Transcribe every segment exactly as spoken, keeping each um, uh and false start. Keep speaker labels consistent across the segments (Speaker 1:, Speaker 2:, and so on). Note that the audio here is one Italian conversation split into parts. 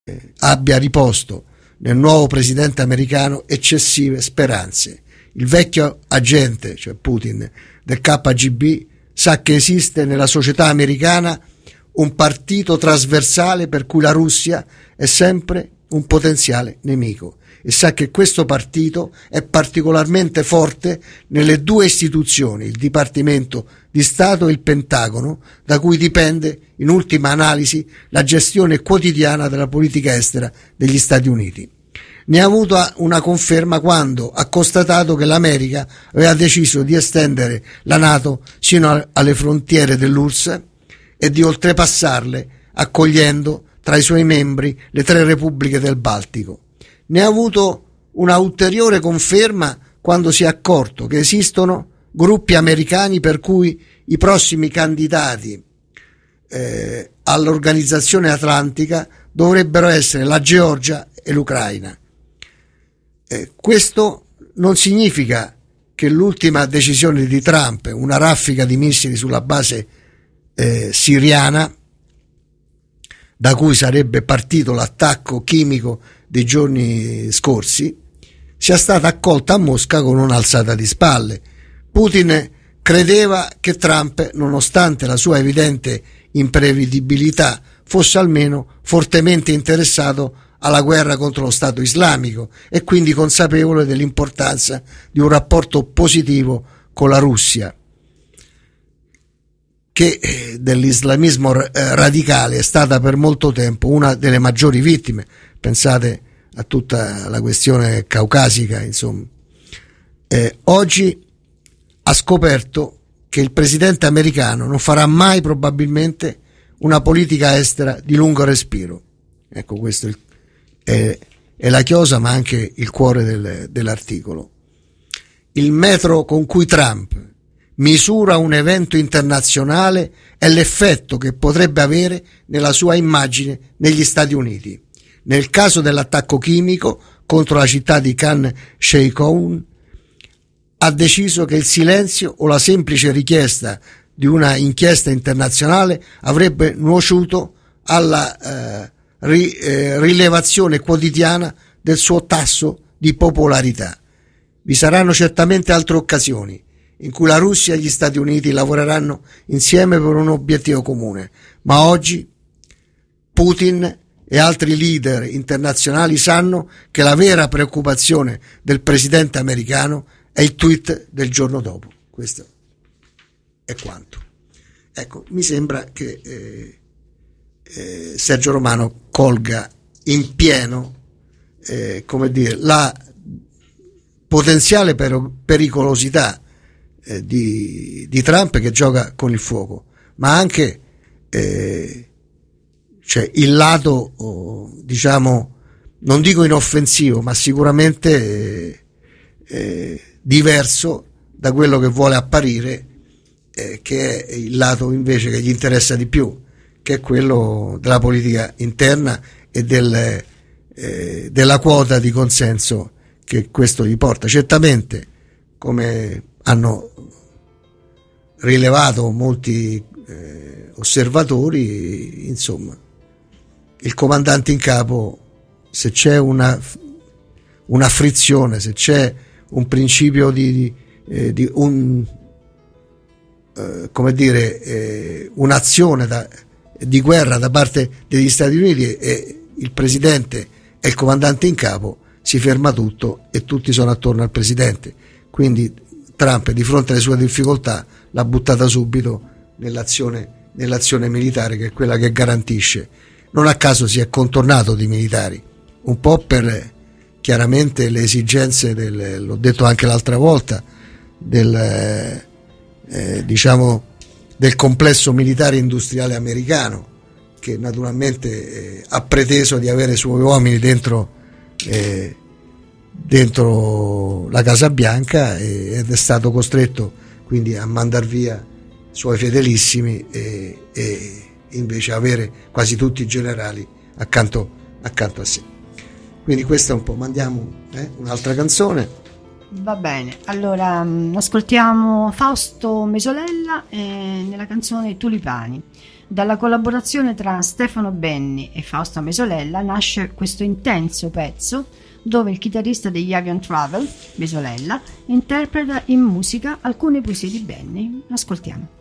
Speaker 1: eh, abbia riposto nel nuovo presidente americano eccessive speranze. Il vecchio agente, cioè Putin, del K G B sa che esiste nella società americana un partito trasversale per cui la Russia è sempre un potenziale nemico, e sa che questo partito è particolarmente forte nelle due istituzioni, il Dipartimento di Stato e il Pentagono, da cui dipende in ultima analisi la gestione quotidiana della politica estera degli Stati Uniti. Ne ha avuto una conferma quando ha constatato che l'America aveva deciso di estendere la NATO sino alle frontiere dell'U R S S e di oltrepassarle, accogliendo tra i suoi membri le tre repubbliche del Baltico. Ne ha avuto una ulteriore conferma quando si è accorto che esistono gruppi americani per cui i prossimi candidati eh, all'Organizzazione Atlantica dovrebbero essere la Georgia e l'Ucraina. Eh, questo non significa che l'ultima decisione di Trump, una raffica di missili sulla base eh, siriana, da cui sarebbe partito l'attacco chimico dei giorni scorsi, sia stata accolta a Mosca con un'alzata di spalle. Putin credeva che Trump, nonostante la sua evidente imprevedibilità, fosse almeno fortemente interessato alla guerra contro lo Stato islamico e quindi consapevole dell'importanza di un rapporto positivo con la Russia, che dell'islamismo radicale è stata per molto tempo una delle maggiori vittime. Pensate a tutta la questione caucasica, insomma. Eh, oggi ha scoperto che il presidente americano non farà mai probabilmente una politica estera di lungo respiro. Ecco, questo è, è, è la chiosa, ma anche il cuore del, dell'articolo. Il metro con cui Trump misura un evento internazionale è l'effetto che potrebbe avere nella sua immagine negli Stati Uniti. Nel caso dell'attacco chimico contro la città di Khan Sheikhoun, ha deciso che il silenzio o la semplice richiesta di una inchiesta internazionale avrebbe nuociuto alla eh, ri, eh, rilevazione quotidiana del suo tasso di popolarità. Vi saranno certamente altre occasioni in cui la Russia e gli Stati Uniti lavoreranno insieme per un obiettivo comune, ma oggi Putin e altri leader internazionali sanno che la vera preoccupazione del presidente americano è il tweet del giorno dopo. Questo è quanto. Ecco, mi sembra che eh, eh, Sergio Romano colga in pieno eh, come dire, la potenziale per- pericolosità eh, di, di Trump, che gioca con il fuoco, ma anche eh, cioè il lato oh, diciamo, non dico inoffensivo, ma sicuramente eh, eh, diverso da quello che vuole apparire, eh, che è il lato invece che gli interessa di più, che è quello della politica interna e del, eh, della quota di consenso che questo gli porta. Certamente, come hanno rilevato molti eh, osservatori, insomma, il comandante in capo, se c'è una, una frizione, se c'è un principio di, di, eh, di un eh, come dire eh, un'azione da, di guerra da parte degli Stati Uniti, e il presidente è il comandante in capo, si ferma tutto e tutti sono attorno al presidente. Quindi Trump, di fronte alle sue difficoltà, l'ha buttata subito nell'azione, nell'azione militare, che è quella che garantisce. Non a caso si è contornato di militari, un po' per chiaramente le esigenze del, l'ho detto anche l'altra volta, del eh, diciamo del complesso militare industriale americano, che naturalmente eh, ha preteso di avere i suoi uomini dentro eh, dentro la Casa Bianca, eh, ed è stato costretto quindi a mandar via i suoi fedelissimi e, e invece avere quasi tutti i generali accanto, accanto a sé. Quindi questo è un po', mandiamo eh, un'altra canzone.
Speaker 2: Va bene, allora mh, ascoltiamo Fausto Mesolella eh, nella canzone Tulipani. Dalla collaborazione tra Stefano Benni e Fausta Mesolella nasce questo intenso pezzo dove il chitarrista degli Avion Travel, Mesolella, interpreta in musica alcune poesie di Benni. Ascoltiamo.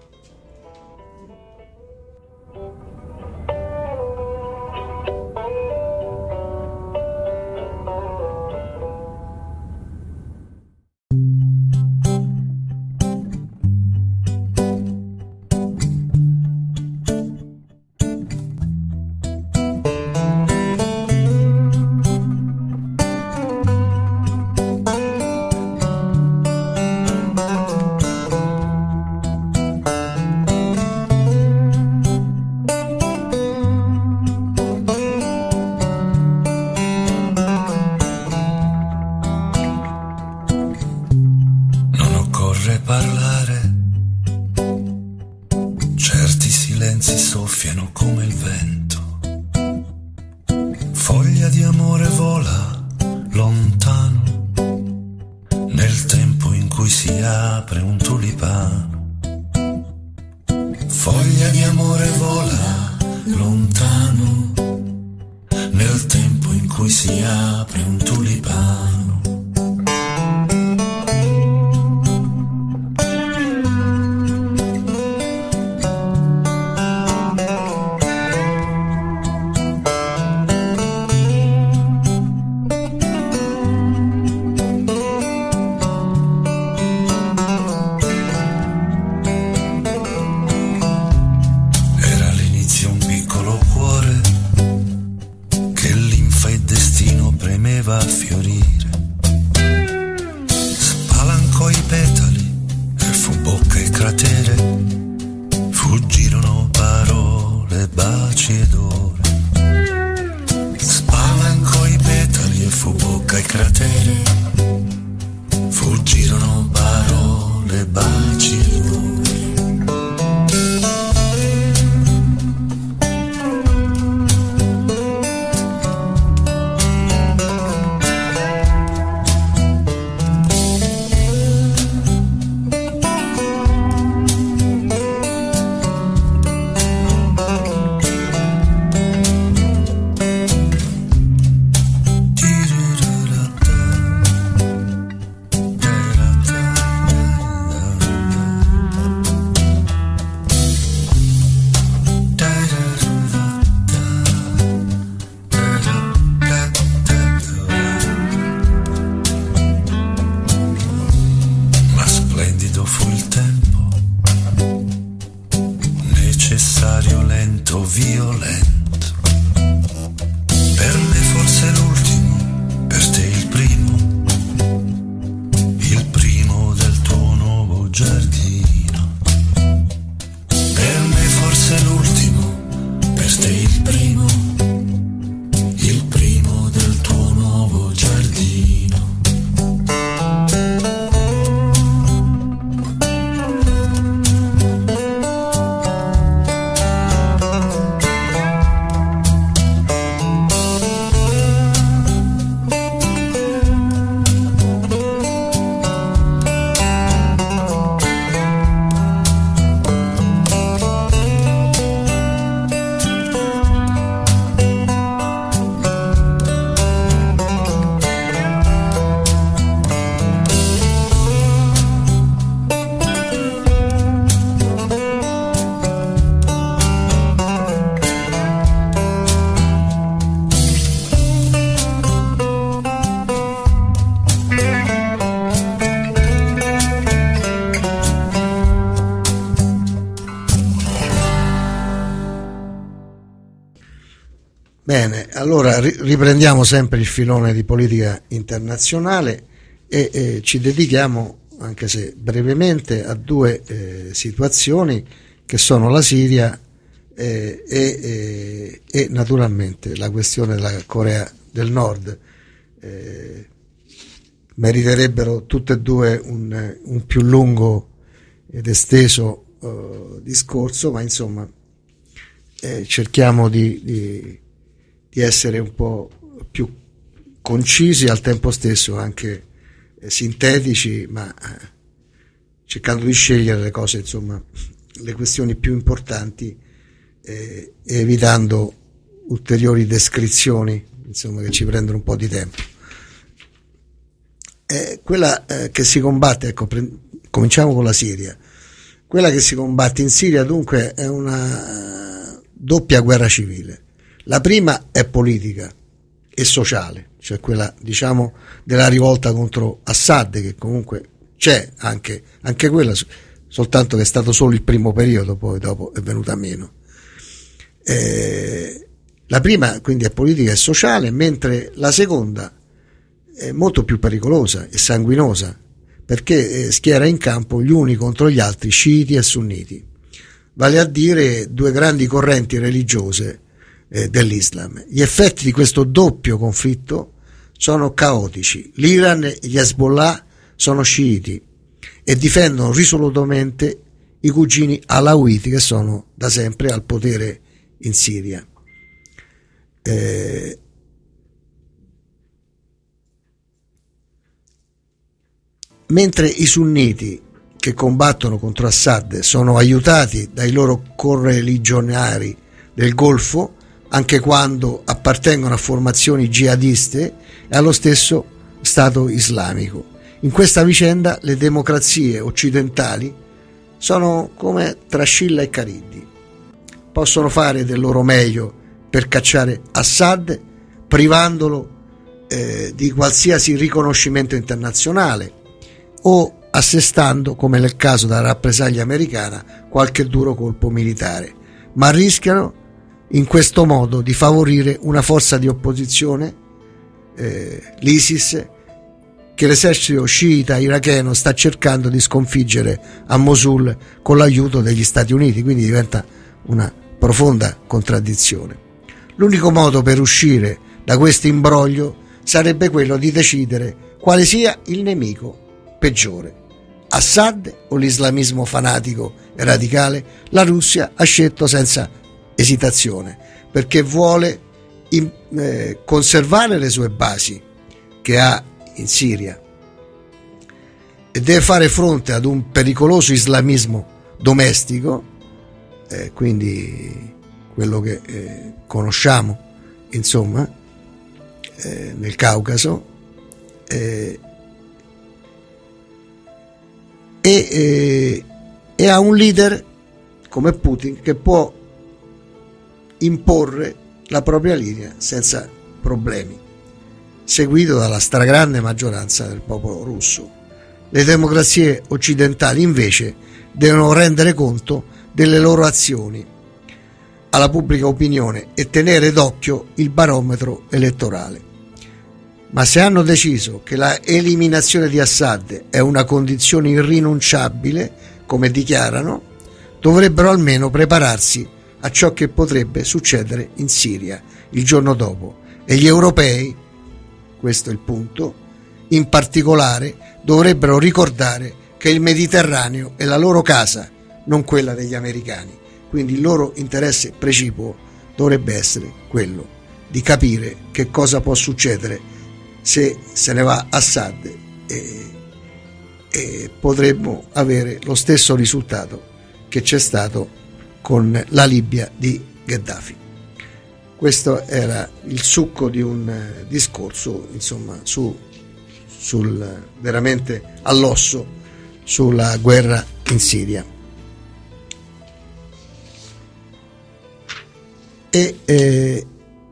Speaker 1: Bene, allora riprendiamo sempre il filone di politica internazionale e eh, ci dedichiamo, anche se brevemente, a due eh, situazioni che sono la Siria eh, e, e, e naturalmente la questione della Corea del Nord. Eh, meriterebbero tutte e due un, un più lungo ed esteso uh, discorso, ma insomma eh, cerchiamo di, di di essere un po' più concisi, al tempo stesso anche eh, sintetici, ma eh, cercando di scegliere le cose, insomma, le questioni più importanti eh, evitando ulteriori descrizioni, insomma, che ci prendono un po' di tempo. Eh, quella eh, che si combatte, ecco, pre- cominciamo con la Siria. Quella che si combatte in Siria dunque è una uh, doppia guerra civile. La prima è politica e sociale, cioè quella, diciamo, della rivolta contro Assad, che comunque c'è anche, anche quella, soltanto che è stato solo il primo periodo, poi dopo è venuta meno. Eh, la prima quindi è politica e sociale, mentre la seconda è molto più pericolosa e sanguinosa, perché eh, schiera in campo gli uni contro gli altri, sciiti e sunniti, vale a dire due grandi correnti religiose eh, dell'Islam. Gli effetti di questo doppio conflitto sono caotici. L'Iran e gli Hezbollah sono sciiti e difendono risolutamente i cugini alawiti, che sono da sempre al potere in Siria. Eh, mentre i sunniti che combattono contro Assad sono aiutati dai loro correligionari del Golfo, anche quando appartengono a formazioni jihadiste e allo stesso Stato islamico. In questa vicenda le democrazie occidentali sono come tra Scilla e Cariddi. Possono fare del loro meglio per cacciare Assad, privandolo eh, di qualsiasi riconoscimento internazionale, o assestando, come nel caso della rappresaglia americana, qualche duro colpo militare, ma rischiano in questo modo di favorire una forza di opposizione, eh, l'ISIS, che l'esercito sciita iracheno sta cercando di sconfiggere a Mosul con l'aiuto degli Stati Uniti, quindi diventa una profonda contraddizione. L'unico modo per uscire da questo imbroglio sarebbe quello di decidere quale sia il nemico peggiore, Assad o l'islamismo fanatico e radicale. La Russia ha scelto senza esitazione, perché vuole in, eh, conservare le sue basi che ha in Siria e deve fare fronte ad un pericoloso islamismo domestico, eh, quindi quello che eh, conosciamo, insomma, eh, nel Caucaso, eh, e, eh, e ha un leader come Putin che può imporre la propria linea senza problemi, seguito dalla stragrande maggioranza del popolo russo. Le democrazie occidentali invece devono rendere conto delle loro azioni alla pubblica opinione e tenere d'occhio il barometro elettorale. Ma se hanno deciso che la eliminazione di Assad è una condizione irrinunciabile, come dichiarano, dovrebbero almeno prepararsi a ciò che potrebbe succedere in Siria il giorno dopo, e gli europei, questo è il punto, in particolare dovrebbero ricordare che il Mediterraneo è la loro casa, non quella degli americani. Quindi il loro interesse precipuo dovrebbe essere quello di capire che cosa può succedere se se ne va Assad, e, e potremmo avere lo stesso risultato che c'è stato con la Libia di Gheddafi. Questo era il succo di un discorso, insomma, su, sul, veramente all'osso, sulla guerra in Siria. E eh,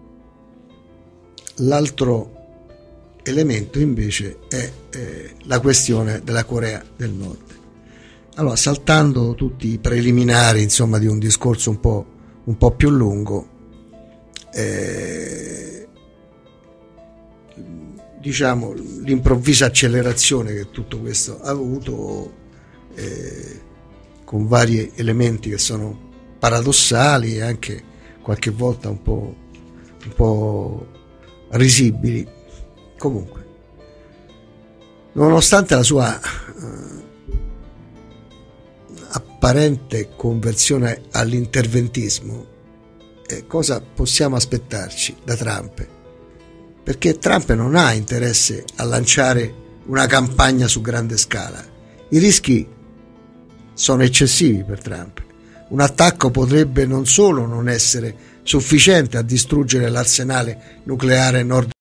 Speaker 1: l'altro elemento invece è eh, la questione della Corea del Nord. Allora, saltando tutti i preliminari, insomma, di un discorso un po', un po' più lungo, eh, diciamo l'improvvisa accelerazione che tutto questo ha avuto, eh, con vari elementi che sono paradossali e anche qualche volta un po', un po' risibili. Comunque, nonostante la sua uh, apparente conversione all'interventismo, eh, cosa possiamo aspettarci da Trump? Perché Trump non ha interesse a lanciare una campagna su grande scala. I rischi sono eccessivi per Trump. un attacco potrebbe non solo non essere sufficiente a distruggere l'arsenale nucleare nord